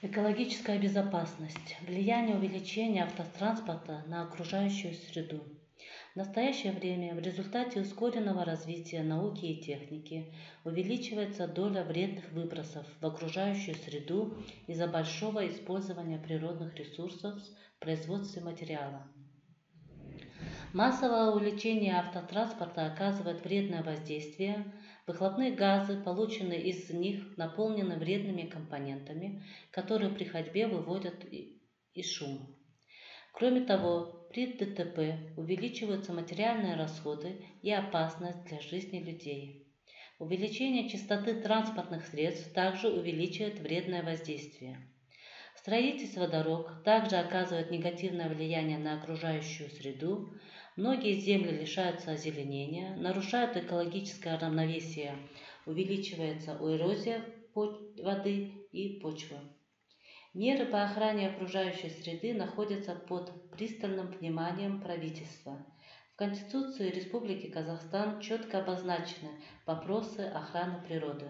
Экологическая безопасность. Влияние увеличения автотранспорта на окружающую среду. В настоящее время в результате ускоренного развития науки и техники увеличивается доля вредных выбросов в окружающую среду из-за большого использования природных ресурсов в производстве материала. Массовое увеличение автотранспорта оказывает вредное воздействие. Выхлопные газы, полученные из них, наполнены вредными компонентами, которые при ходьбе выводят и шум. Кроме того, при ДТП увеличиваются материальные расходы и опасность для жизни людей. Увеличение частоты транспортных средств также увеличивает вредное воздействие. Строительство дорог также оказывает негативное влияние на окружающую среду. Многие земли лишаются озеленения, нарушают экологическое равновесие, увеличивается эрозия воды и почвы. Меры по охране окружающей среды находятся под пристальным вниманием правительства. В Конституции Республики Казахстан четко обозначены вопросы охраны природы.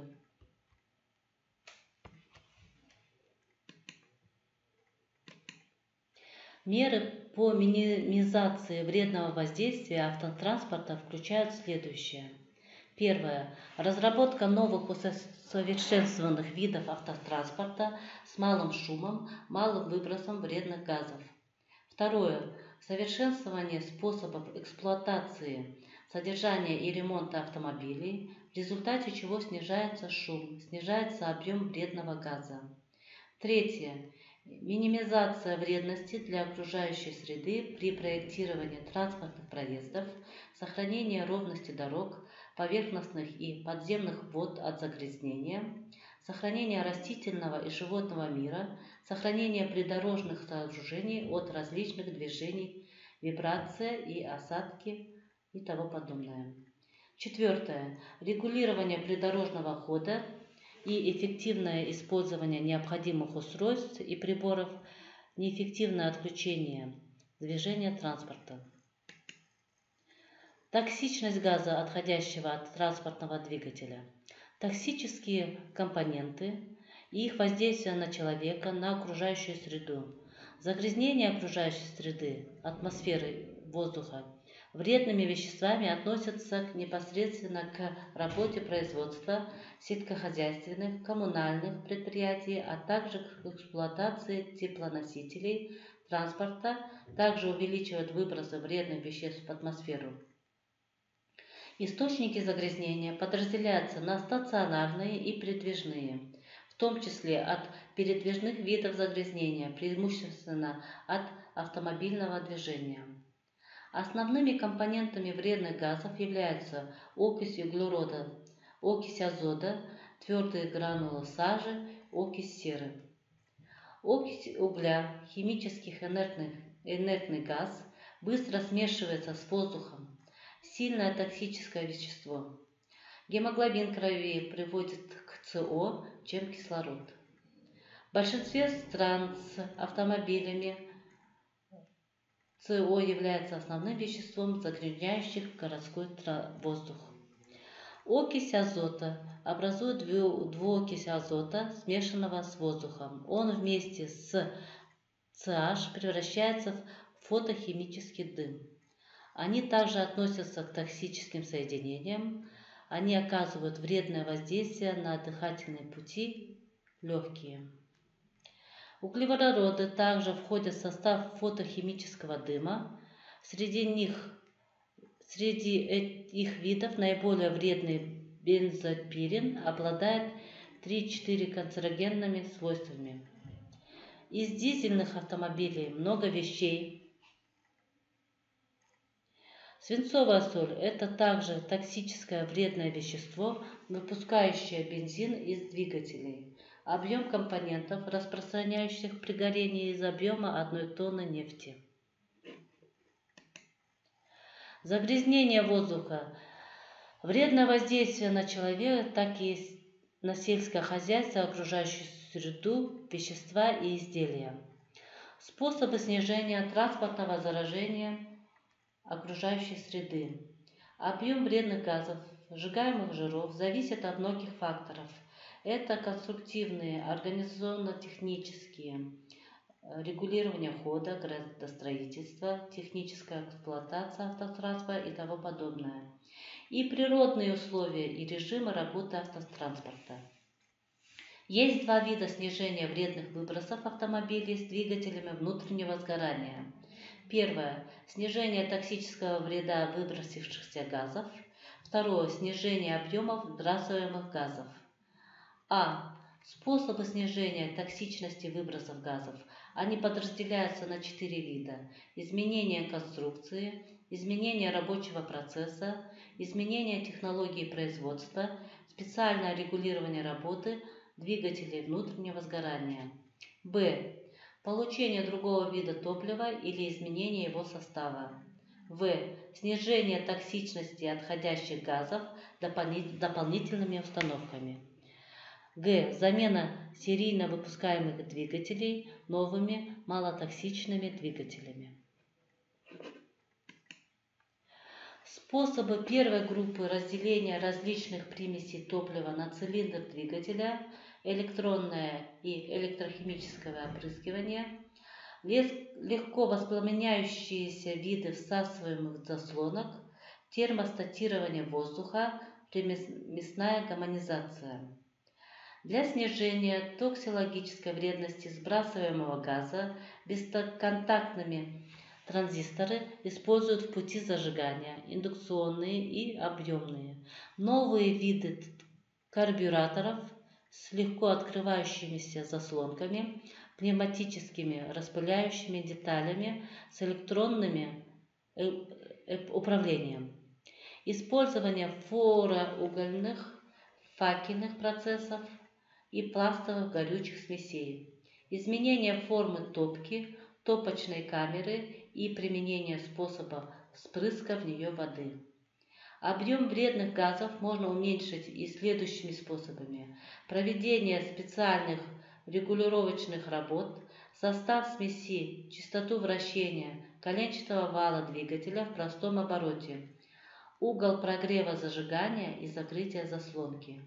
Меры по минимизации вредного воздействия автотранспорта включают следующее. Первое. Разработка новых усовершенствованных видов автотранспорта с малым шумом, малым выбросом вредных газов. Второе. Совершенствование способов эксплуатации, содержания и ремонта автомобилей, в результате чего снижается шум, снижается объем вредного газа. Третье. Минимизация вредности для окружающей среды при проектировании транспортных проездов, сохранение ровности дорог, поверхностных и подземных вод от загрязнения, сохранение растительного и животного мира, сохранение придорожных сооружений от различных движений, вибрация и осадки и тому подобное. Четвертое. Регулирование придорожного хода и эффективное использование необходимых устройств и приборов, неэффективное отключение движения транспорта. Токсичность газа, отходящего от транспортного двигателя. Токсические компоненты и их воздействие на человека, на окружающую среду. Загрязнение окружающей среды, атмосферы, воздуха вредными веществами относятся непосредственно к работе производства сельскохозяйственных, коммунальных предприятий, а также к эксплуатации теплоносителей транспорта, также увеличивают выбросы вредных веществ в атмосферу. Источники загрязнения подразделяются на стационарные и передвижные, в том числе от передвижных видов загрязнения, преимущественно от автомобильного движения. Основными компонентами вредных газов являются окись углерода, окись азота, твердые гранулы сажи, окись серы. Окись угля, химический инертный газ, быстро смешивается с воздухом, сильное токсическое вещество. Гемоглобин крови приводит к СО, чем кислород. В большинстве стран с автомобилями СО является основным веществом, загрязняющих городской воздух. Окись азота образует двуокись азота, смешанного с воздухом. Он вместе с CH превращается в фотохимический дым. Они также относятся к токсическим соединениям. Они оказывают вредное воздействие на дыхательные пути, легкие. Углеводороды также входят в состав фотохимического дыма. Среди их видов наиболее вредный бензопирен обладает 3-4 канцерогенными свойствами. Из дизельных автомобилей много вещей. Свинцовая соль – это также токсическое вредное вещество, выпускающее бензин из двигателей. Объем компонентов, распространяющих при горении из объема 1 тонны нефти. Загрязнение воздуха. Вредное воздействие на человека, так и на сельское хозяйство, окружающую среду, вещества и изделия. Способы снижения транспортного заражения окружающей среды. Объем вредных газов, сжигаемых жиров зависит от многих факторов. Это конструктивные, организационно-технические, регулирование хода, градостроительство, техническая эксплуатация автотранспорта и тому подобное. И природные условия и режимы работы автотранспорта. Есть два вида снижения вредных выбросов автомобилей с двигателями внутреннего сгорания. Первое – снижение токсического вреда выбросившихся газов. Второе – снижение объемов сбрасываемых газов. Способы снижения токсичности выбросов газов. Они подразделяются на 4 вида. Изменение конструкции, изменение рабочего процесса, изменение технологии производства, специальное регулирование работы двигателей внутреннего сгорания. Получение другого вида топлива или изменение его состава. Снижение токсичности отходящих газов дополнительными установками. Замена серийно выпускаемых двигателей новыми малотоксичными двигателями. Способы первой группы разделения различных примесей топлива на цилиндр двигателя, электронное и электрохимическое опрыскивание, легко воспламеняющиеся виды всасываемых заслонок, термостатирование воздуха, примесная гомонизация. Для снижения токсикологической вредности сбрасываемого газа бесконтактными транзисторы используют в пути зажигания, индукционные и объемные. Новые виды карбюраторов с легко открывающимися заслонками, пневматическими распыляющими деталями с электронным управлением. Использование флороугольных факельных процессов и пластовых горючих смесей. Изменение формы топки, топочной камеры и применение способа вспрыска в нее воды. Объем вредных газов можно уменьшить и следующими способами. Проведение специальных регулировочных работ, состав смеси, частоту вращения коленчатого вала двигателя в простом обороте, угол прогрева зажигания и закрытия заслонки.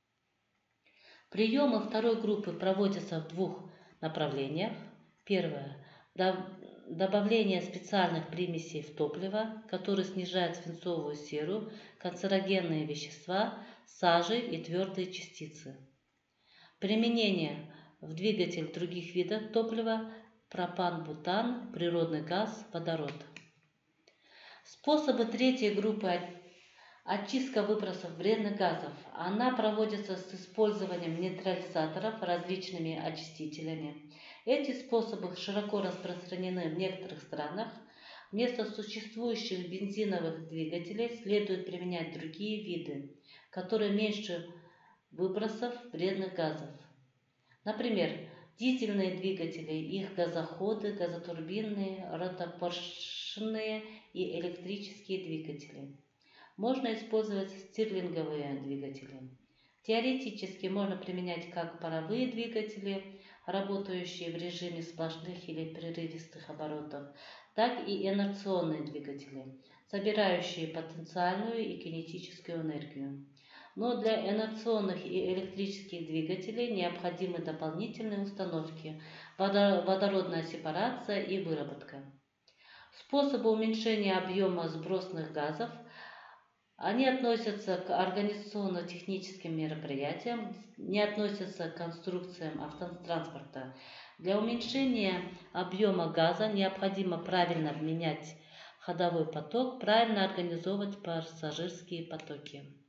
Приемы второй группы проводятся в двух направлениях. Первое – добавление специальных примесей в топливо, которые снижают свинцовую серу, канцерогенные вещества, сажи и твердые частицы. Применение в двигатель других видов топлива – пропан, бутан, природный газ, водород. Способы третьей группы очистка выбросов вредных газов. Она проводится с использованием нейтрализаторов различными очистителями. Эти способы широко распространены в некоторых странах. Вместо существующих бензиновых двигателей следует применять другие виды, которые меньше выбросов вредных газов. Например, дизельные двигатели, их газоходы, газотурбинные, ротопоршенные и электрические двигатели. Можно использовать стирлинговые двигатели. Теоретически можно применять как паровые двигатели, работающие в режиме сплошных или прерывистых оборотов, так и инерционные двигатели, собирающие потенциальную и кинетическую энергию. Но для инерционных и электрических двигателей необходимы дополнительные установки, водородная сепарация и выработка. Способы уменьшения объема сбросных газов. Они относятся к организационно-техническим мероприятиям, не относятся к конструкциям автотранспорта. Для уменьшения объема газа необходимо правильно менять ходовой поток, правильно организовывать пассажирские потоки.